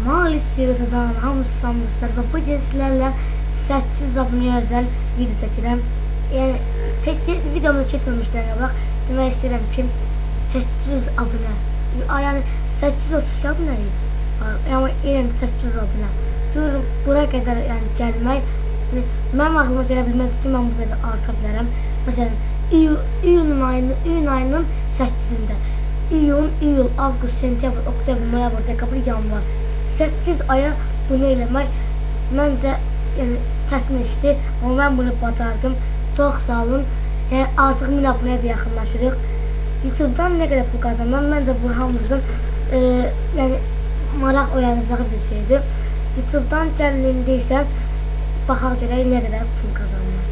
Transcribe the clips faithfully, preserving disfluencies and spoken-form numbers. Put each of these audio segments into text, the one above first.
Malis yığdıdan hamısı sanmışlar və bu gün sizlərlə səkkiz yüz abunəyə özəl video çəkirəm. Yəni, çək, videomuzu keçirmişdən qabaq demək istəyirəm ki, səkkiz yüz abunə, yəni səkkiz yüz otuz iki abunəyik, amma yəni səkkiz yüz abunə. Görürüm, bura qədər yəni, gəlmək, mənim ağlıma gələ bilməz ki, mən bu qədər arta bilərəm. Məsələn, iyun ayının, iyun ayının səkkizində, iyun, iyul, avqust, sentyabr, oktyabr, noyabr, dekabr, yanvar. səkkiz aya bunu eləmək məncə yəni, çətin işdir, amma mən bunu bacardım. Çox sağ olun. Yəni, artıq min abunəyə də yaxınlaşırıq. YouTube'dan nə qədər pul qazanmam, məncə bu hamımızın e, yəni, maraq oyanacağı bir şeydir. YouTube'dan gəlindiyində isə baxaq görək nə qədər pul qazanmam.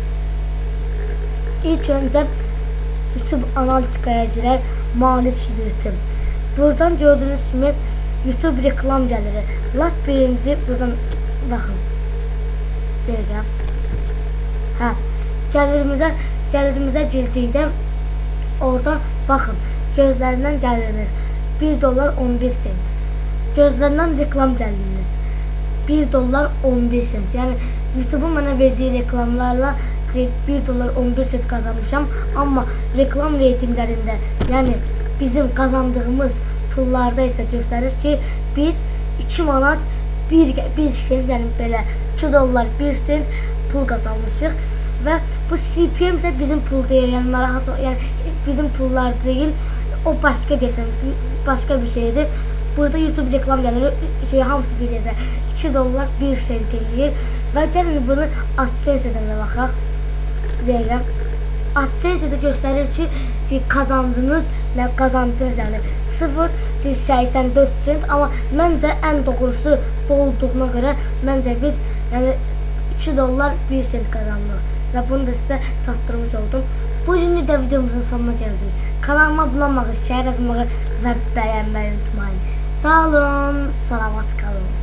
İlk öncə YouTube analitikaya girək, Malis yığdım. Buradan gördüyünüz kimi YouTube reklam gəlir. Lap birinci buradan baxın. Dəqiqə. Hə, gəlirimizə, gəlirimizə girdikdə orada baxın, gözlərindən gəlirimiz bir dollar on bir sent. Gözlərindən reklam gəlirimiz bir dollar on bir sent. Yəni YouTube'un mənə verdiyi reklamlarla bir dollar on bir sent qazanmışam, amma reklam reytinglərində, yəni bizim qazandığımız pullarda isə göstərir ki, biz iki manat bir sent, yəni belə iki dollar bir sent pul qazanmışıq və bu C P M isə bizim pul deyil, yəni narahat, yəni bizim pullar deyil, o başqa desəm, başqa bir şeydir. Burada YouTube reklam gəlir, şey, hamısı bir yerdə iki dollar bir sent eləyir və gəlin bunu AdSense-dən də baxaq. Deyirəm, AdSense-də göstərir ki, ki qazandınız, nə qazandınız, yəni sıfır səksən dörd sent, amma məncə ən doğrusu bu olduğuna görə məncə biz yəni iki dollar bir sent qazandıq və bunu da sizə çatdırmış oldum. Bu günlük də videomuzun sonuna gəldik. Kanalıma abunə olmağı, şəhər yazmağı və bəyənməyi unutmayın. Sağ olun, salamat qalın.